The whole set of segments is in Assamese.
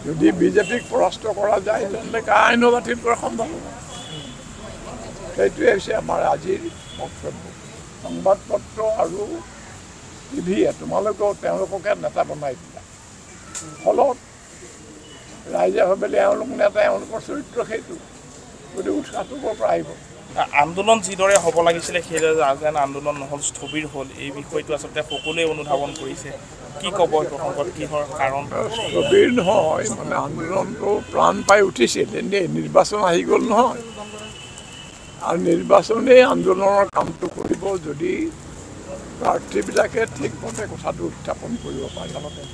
যদি বিজেপিক পৰাস্ত কৰা যায় তেন্তে আইনো বাতিল কৰা সম্ভৱ হ'ব সেইটোৱে হৈছে আমাৰ আজিৰ বক্তব্য সংবাদপত্ৰ আৰু টিভিয়ে তোমালোকেও তেওঁলোককে নেতা বনাই দিলা ফলত ৰাইজে ভাবিলে এওঁলোক নেতা এওঁলোকৰ চৰিত্ৰ সেইটো গতিকে উৎসাহটো ক'ৰ পৰা আহিব আন্দোলন যিদৰে হ'ব লাগিছিলে সেইদৰে যেন আন্দোলন নহ'ল স্থবিৰ হ'ল এই বিষয়টো আচলতে সকলোৱে অনুধাৱন কৰিছে কি ক'ব প্ৰসংগত কিহৰ কাৰণ স্থবিৰ নহয় মানে আন্দোলনটো প্ৰাণ পাই উঠিছিল এনেই নিৰ্বাচন আহি গ'ল নহয় আৰু নিৰ্বাচনেই আন্দোলনৰ কামটো কৰিব যদি প্ৰাৰ্থীবিলাকে ঠিকমতে কথাটো উত্থাপন কৰিব পাৰে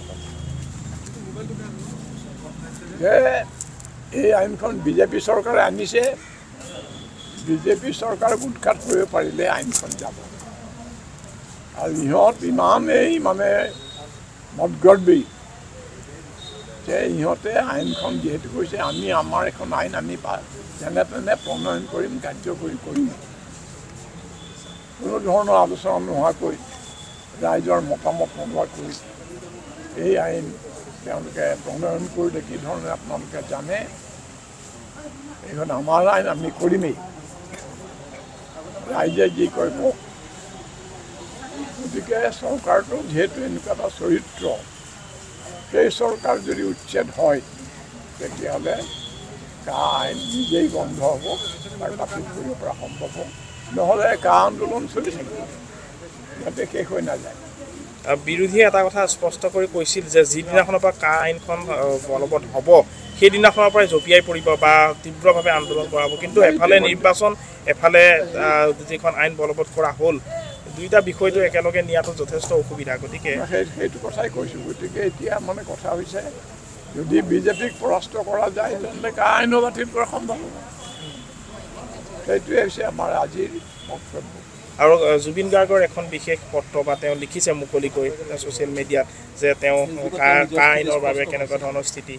যে এই আইনখন বিজেপি চৰকাৰে আনিছে বিজেপি চৰকাৰক উৎখাত কৰিব পাৰিলে আইনখন যাব আৰু ইহঁত ইমানেই মানে মতগৰ্বী যে ইহঁতে আইনখন যিহেতু কৈছে আমি আমাৰ এখন আইন আমি যেনে তেনে প্ৰণয়ন কৰিম কাৰ্যকৰী কৰিম কোনো ধৰণৰ আলোচনা নোহোৱাকৈ ৰাইজৰ মতামত নোলোৱাকৈ এই আইন তেওঁলোকে প্ৰণয়ন কৰিলে কি ধৰণে আপোনালোকে জানে এইখন আমাৰ আইন আমি কৰিমেই ৰাইজে যি কয় কওক গতিকে চৰকাৰটো যিহেতু এনেকুৱা এটা চৰিত্ৰ সেই চৰকাৰ যদি উচ্ছেদ হয় তেতিয়াহ'লে কা আইন নিজেই বন্ধ হ'ব আৰু বাতিল কৰিব পৰা সম্ভৱ হ'ব নহ'লে কা আন্দোলন চলি থাকিব যাতে শেষ হৈ নাযায় বিৰোধীয়ে এটা কথা স্পষ্ট কৰি কৈছিল যে যিদিনাখনৰ পৰা কা আইনখন বলবৎ হ'ব সেইদিনাখনৰ পৰাই জঁপিয়াই পৰিব বা তীব্ৰভাৱে আন্দোলন কৰা হ'ব কিন্তু এফালে নিৰ্বাচন এফালে যিখন আইন বলবৎ কৰা হ'ল দুইটা বিষয়টো একেলগে নিয়াটো যথেষ্ট অসুবিধা গতিকে সেইটো কথাই কৈছোঁ গতিকে এতিয়া মানে কথা হৈছে যদি বিজেপিক পৰাস্ত কৰা যায় তেন্তে কা আইনো বাতিল কৰা সম্ভৱ হ'ব সেইটোৱে হৈছে আমাৰ আজিৰ বক্তব্য আৰু জুবিন গাৰ্গৰ এখন বিশেষ পত্ৰ বা তেওঁ লিখিছে মুকলিকৈ ছ'চিয়েল মিডিয়াত যে তেওঁ কা আইনৰ বাবে কেনেকুৱা ধৰণৰ স্থিতি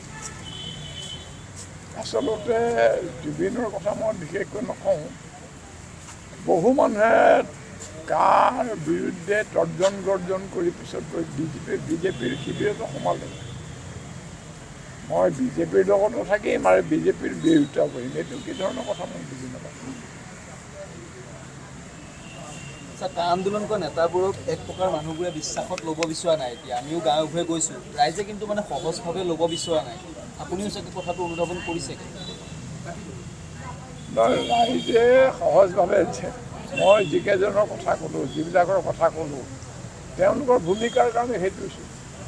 আচলতে জুবিনৰ কথা মই বিশেষকৈ নকওঁ বহু মানুহে কাৰ বিৰুদ্ধে তৰ্জন গৰ্জন কৰি পিছত গৈ বিজেপিৰ শিবিৰতো সোমালে মই বিজেপিৰ লগতো থাকিম আৰু বিজেপিৰ বিৰোধিতা কৰিম এইটো কি ধৰণৰ কথা মই বুজি নাপাওঁ কা আন্দোলন কৰা নেতাবোৰক এক প্ৰকাৰ মানুহবোৰে বিশ্বাসত ল'ব বিচৰা নাই এতিয়া আমিও গাঁৱে ভূঞে গৈছোঁ ৰাইজে কিন্তু মানে সহজভাৱে ল'ব বিচৰা নাই আপুনিও চাগে কথাটো অনুধাৱন কৰিছে ৰাইজে সহজভাৱে মই যিকেইজনৰ কথা ক'লোঁ যিবিলাকৰ কথা ক'লোঁ তেওঁলোকৰ ভূমিকাৰ কাৰণে সেইটো হৈছে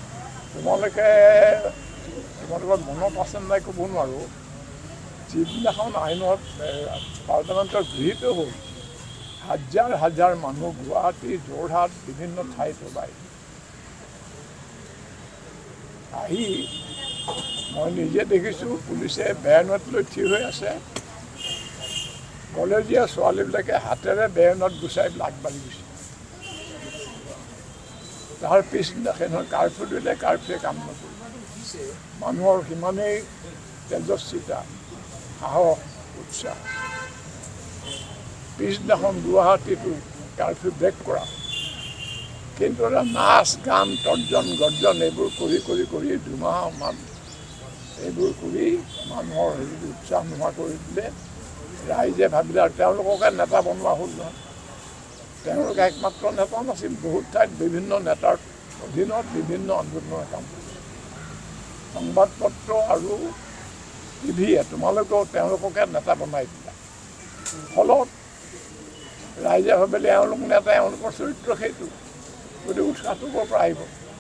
তোমালোকৰ মনত আছে নাই ক'ব নোৱাৰোঁ যিদিনাখন আইনত পাৰ্লিয়ামেণ্টত গৃহীত হ'ল হাজাৰ হাজাৰ মানুহ গুৱাহাটী যোৰহাট বিভিন্ন ঠাইত ওলাই আহি মই নিজে দেখিছোঁ পুলিচে বেয়ানত লৈ থিয় হৈ আছে কলেজীয়া ছোৱালীবিলাকে হাতেৰে বেয়নত গুচাই আগবাঢ়ি গৈছে তাৰ পিছদিনাখন কাৰ্ফিউ দিলে কাৰ্ফিউৱে কাম নকৰিব মানুহৰ সিমানেই তেজস্বিতা সাহস উৎসাহ পিছদিনাখন গুৱাহাটীটো কাৰ্ফিউ ব্ৰেক কৰা কিন্তু এটা নাচ গান তৰ্জন গৰ্জন এইবোৰ কৰি কৰি কৰি দুমাহমান এইবোৰ কৰি মানুহৰ হেৰি উৎসাহ নোহোৱা কৰি দিলে ৰাইজে ভাবিলে আৰু তেওঁলোককে নেতা বনোৱা হ'ল নহয় তেওঁলোকে একমাত্ৰ নেতা নাছিল বহুত ঠাইত বিভিন্ন নেতাৰ অধীনত বিভিন্ন আন্দোলনৰ কাম কৰিছিল সংবাদপত্ৰ আৰু টিভিয়ে তোমালোকেও তেওঁলোককে নেতা বনাই দিলা ফলত ৰাইজে ভাবিলে এওঁলোক নেতা এওঁলোকৰ চৰিত্ৰ সেইটো গতিকে উৎসাহটো ক'ৰ পৰা আহিব